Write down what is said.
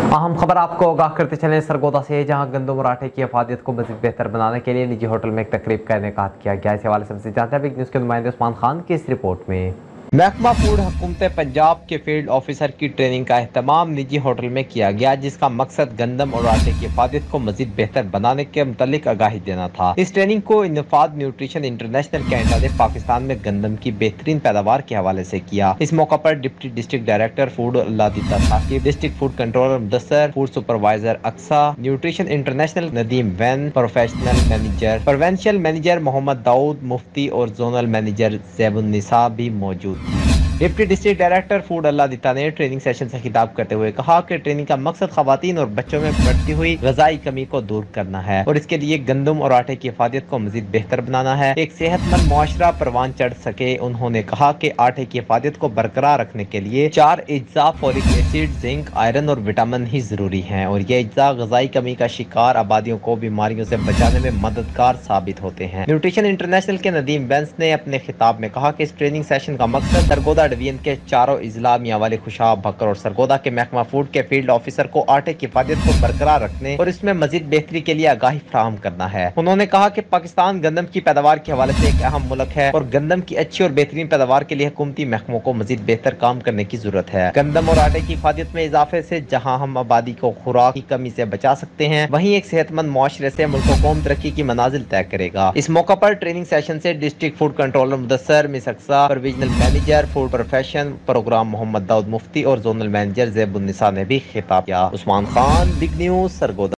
اہم خبر آپ کو آگاہ کرتے چلیں سرگودا سے، جہاں گندم اور آٹے کی افادیت کو مزید بہتر بنانے کے لیے نجی ہوٹل میں ایک تقریب کا انعقاد کیا گیا۔ اس حوالے سے مزید جانتے ہیں بگ نیوز کے نمائندے عثمان خان کی اس رپورٹ میں۔ محکمہ فوڈ حکومت پنجاب کے فیلڈ آفیسر کی ٹریننگ کا اہتمام نجی ہوٹل میں کیا گیا، جس کا مقصد گندم اور آٹے کی افادیت کو مزید بہتر بنانے کے متعلق آگاہی دینا تھا۔ اس ٹریننگ کو انفاد نیوٹریشن انٹرنیشنل کینیڈا نے پاکستان میں گندم کی بہترین پیداوار کے حوالے سے کیا۔ اس موقع پر deputy district director food Allah Ditta Saqib, district food controller Mudassar, food supervisor Aqsa, nutrition international Nadeem وین، پروینشل مینیجر محمد داؤد مفتی اور زونل مینیجر زیب النساء بھی موجود تھے۔ Deputy district director food Allah Ditta نے ٹریننگ سیشن سے خطاب کرتے ہوئے کہا کہ ٹریننگ کا مقصد خواتین اور بچوں میں بڑھتی ہوئی غذائی کمی کو دور کرنا ہے اور اس کے لیے گندم اور آٹے کی افادیت کو مزید بہتر بنانا ہے، ایک صحت مند معاشرہ پروان چڑھ سکے۔ انہوں نے کہا کہ آٹے کی افادیت کو برقرار رکھنے کے لیے 4 اجزاء فولک ایسڈ، زنک، آئرن اور وٹامن ہی ضروری ہیں اور یہ اجزاء غذائی کمی کا شکار آبادیوں کو بیماریوں سے بچانے میں مددگار ثابت ہوتے ہیں۔ نیوٹریشن انٹرنیشنل کے ندیم وینس نے اپنے خطاب میں کہا کہ اس ٹریننگ سیشن کا مقصد سرگودا ڈویژن کے چاروں اضلاع میاں خوشاب، بھکر اور سرگودا کے محکمہ فوڈ کے فیلڈ آفیسر کو آٹے کی افادیت کو برقرار رکھنے اور اس میں مزید بہتری کے لیے آگاہی فراہم کرنا ہے۔ انہوں نے کہا کہ پاکستان گندم کی پیداوار کے حوالے سے ایک اہم ملک ہے اور گندم کی اچھی اور بہترین پیداوار کے لیے حکومتی محکموں کو مزید بہتر کام کرنے کی ضرورت ہے۔ گندم اور آٹے کی افادیت میں اضافے سے جہاں ہم آبادی کو خوراک کی کمی سے بچا سکتے ہیں، وہیں ایک صحت مند معاشرے سے ملک و قوم ترقی کی منازل طے کرے گا۔ اس موقع پر ٹریننگ سیشن سے district food controller Mudassar miss Aqsa, provisional manager food profession program Muhammad Dawood Mufti اور زونل مینیجر زیب النساء نے بھی خطاب کیا۔ Usman Khan, big news, Sargodha.